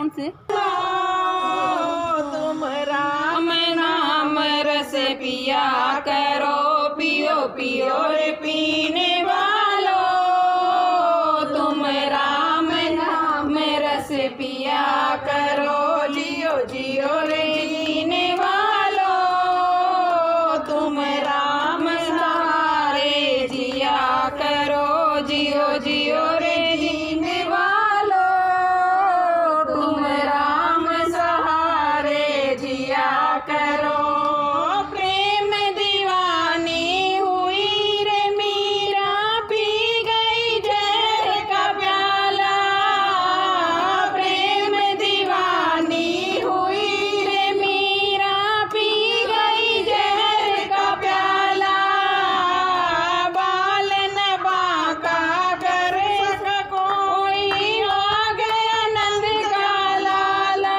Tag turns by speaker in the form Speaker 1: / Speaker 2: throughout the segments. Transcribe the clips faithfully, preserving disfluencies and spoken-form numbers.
Speaker 1: कौन से?
Speaker 2: तुम राम नाम रस पिया करो, पियो पियो रे पीने वालो। तुम राम नाम रस पिया करो, जियो जियो रे जीने वालो। तुम राम सहारे जिया करो, जियो जियो रे जीने वालो। तुम राम सहारे जिया करो। प्रेम दीवानी हुई रे मीरा, पी गई जहर का प्याला। प्रेम दीवानी हुई रे मीरा, पी गई जहर का प्याला। बाल न बांका कर सक कोई, आ गया नंद का लाला।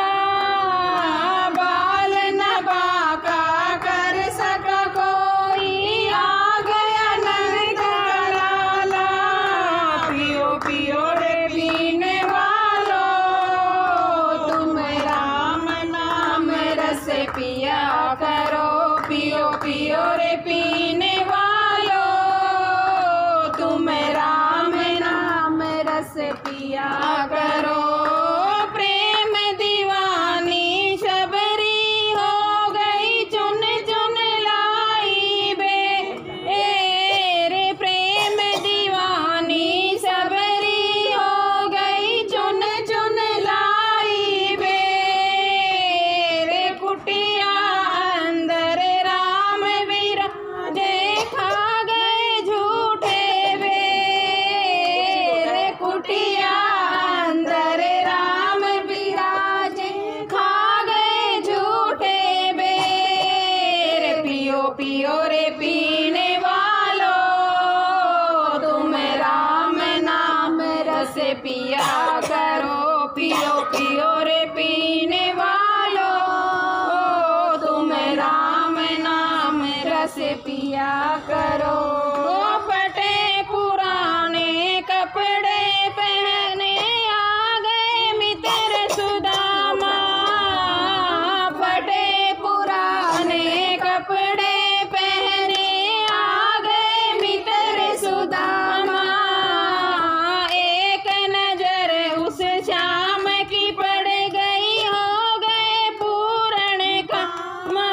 Speaker 2: बाल न बांका कर सक कोई, आ गया नंद का लाला। पियो पियो रे पीने वालो, तुम राम नाम रस पिया करो, पियो पियो रे पीने वालो। तुम राम नाम रस पिया करो। प्रेम दीवानी शबरी हो गई, चुन चुन लाई बे। ए रे प्रेम दीवानी शबरी हो गई, चुन चुन लाई बे। रे कुटिया अंदर राम विराजे, खा गए झूठे वे। रे कुटिया अंदर राम विराजे, खा गए झूठे बे। रे पियो पियो रे पीने वालो, तुम राम नाम रस पिया करो, पियो पियो रे पीने वालो। तुम राम नाम रस पिया करो। फटे पुराने कपड़े पहने, आ गए मित्र सुदामा। फटे पुराने कपड़े पहने, आ गए मित्र सुदामा। एक नजर उस श्याम की पड़ गई, हो गए पूर्ण कामा।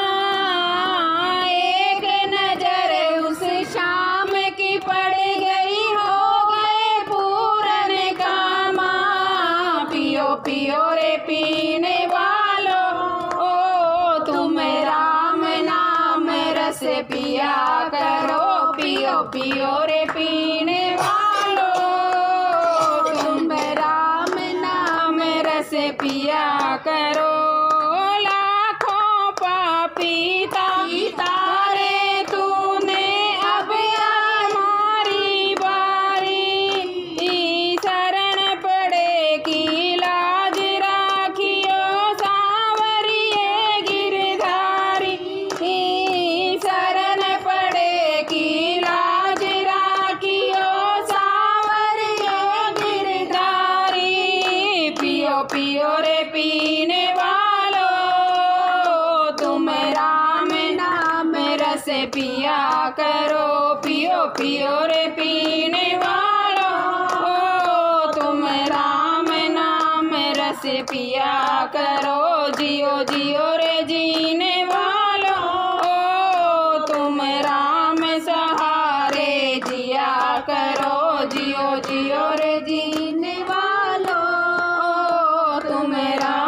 Speaker 2: एक नजर उस श्याम की पड़ गई, हो गए पूर्ण कामा। पियो पियो रे पीने वालो, ओ तुम राम नाम रस पिया करो, पियो पियो रे पीने वालो। तुम राम नाम रस पिया करो। लाखों पापी तारे तूने, अब हमारी बारी। शरण पड़े की लाज राखियो, सांवरिए गिरधारी। शरण पड़े की लाज राखियो, सांवरिए गिरधारी। पियो पियो रे पीने वालो, तुम राम नाम रस पिया करो, पियो पियो रे पीने वालो। तुम राम नाम रस पिया करो, जियो जियो रे जीने वालो। तुम राम सहारे जिया करो, जियो जियो रे जीने वालो। तुम राम